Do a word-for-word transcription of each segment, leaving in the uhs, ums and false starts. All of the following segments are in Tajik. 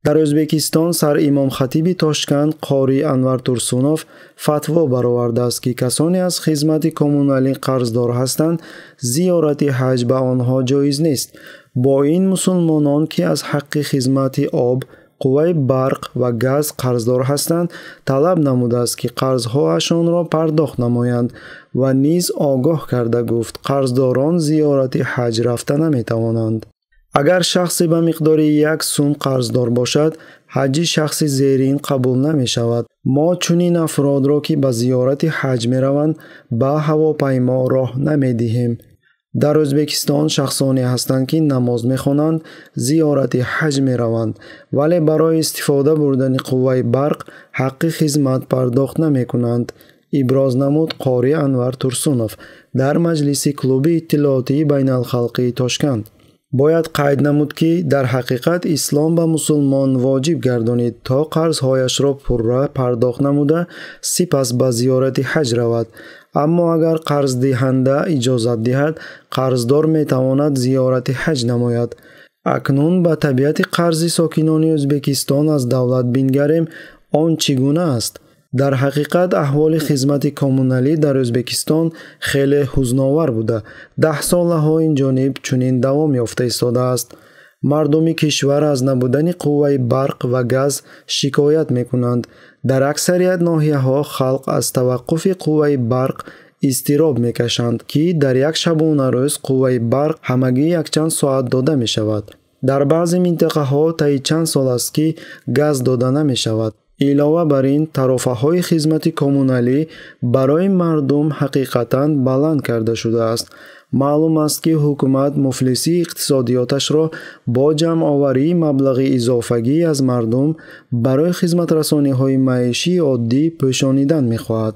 дар O'zbekiston сар имом хатиби Тошканд қори Анвар Турсунов фатво баровардааст ки касоне аз хизмати коммуналӣ қарздор ҳастанд, зиёрати ҳаҷ ба онҳо ҷоиз нест. бо ин мусулмонон ки аз ҳаққи хизмати об, қувваи барқ ва газ қарздор ҳастанд, талаб намудааст ки қарзҳоашонро пардохт намоянд ва низ огоҳ карда гуфт қарздорон зиёрати ҳаҷ рафта наметавонанд. агар шахсе ба миқдори як сум қарздор бошад, ҳаҷи шахси зерин қабул намешавад. мо чунин афродро ки ба зиёрати ҳаҷ мераванд, ба ҳавопаймо роҳ намедиҳем. дар O'zbekiston шахсоне ҳастанд ки намоз мехонанд, зиёрати ҳаҷ мераванд, вале барои истифода бурдани қувваи барқ ҳаққи хизмат пардохт намекунанд, иброз намуд қори Анвар Турсунов дар маҷлиси клуби иттилоотии байналхалқии Тошканд. бояд қайд намуд ки дар ҳақиқат ислом ба мусулмон воҷиб гардонид то қарзҳояшро пурра пардохт намуда сипас ба зиёрати ҳаҷ равад. аммо агар қарздиҳанда иҷозат диҳад, қарздор метавонад зиёрати ҳаҷ намояд. акнун ба табиати қарзи сокинони O'zbekiston аз давлат бингарем, он чӣ гуна аст? дар ҳақиқат аҳволи хизмати коммуналӣ дар O'zbekiston хеле ҳузновар буда, даҳ солаҳо инҷониб чунин давом ёфта истодааст. мардуми кишвар аз набудани қувваи барқ ва газ шикоят мекунанд. дар аксарият ноҳияҳо халқ аз таваққуфи қувваи барқ изтироб мекашанд ки дар як шабонарӯз қувваи барқ ҳамагӣ якчанд соат дода мешавад. дар баъзе минтақаҳо таи чанд сол аст ки газ дода намешавад. илова бар ин, тарофаҳои хизмати коммуналӣ барои мардум ҳақиқатан баланд карда шудааст. маълум аст ки ҳукумат муфлисии иқтисодиёташро бо ҷамъоварии маблағи изофагӣ аз мардум барои хизматрасониҳои маишии оддӣ пӯшонидан мехоҳад.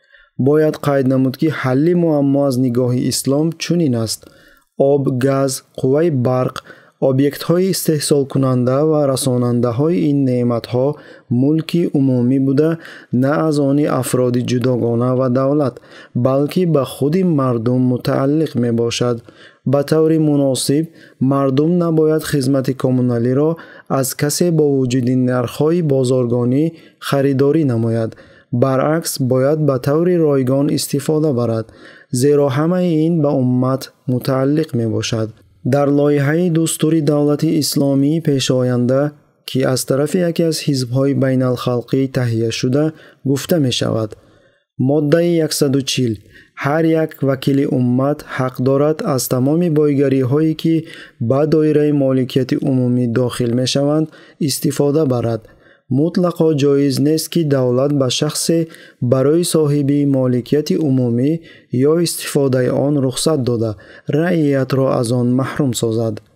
бояд қайд намуд ки ҳалли муаммо аз нигоҳи ислом чунин аст: об, газ, қувваи барқ, объектҳои истеҳсолкунанда ва расонандаҳои ин неъматҳо мулки умумӣ буда, на аз они афроди ҷудогона ва давлат, балки ба худи мардум мутааллиқ мебошад. ба таври муносиб, мардум набояд хизмати коммуналиро аз касе бо вуҷуди нархҳои бозоргонӣ харидорӣ намояд. баръакс, бояд ба таври ройгон истифода барад, зеро ҳамаи ин ба уммат мутааллиқ мебошад. дар лоиҳаи дустури давлати исломии пешоянда, ки аз тарафи яке аз ҳизбҳои байналхалқӣ таҳия шуда, гуфта мешавад: моддаи яксаду чил ҳар як вакили уммат ҳақ дорад аз тамоми бойгариҳое ки ба доираи моликияти умумӣ дохил мешаванд истифода барад. мутлақо ҷоиз нест ки давлат ба шахсе барои соҳиби моликияти умумӣ ё истифодаи он рухсат дода, раъиятро аз он маҳрум созад.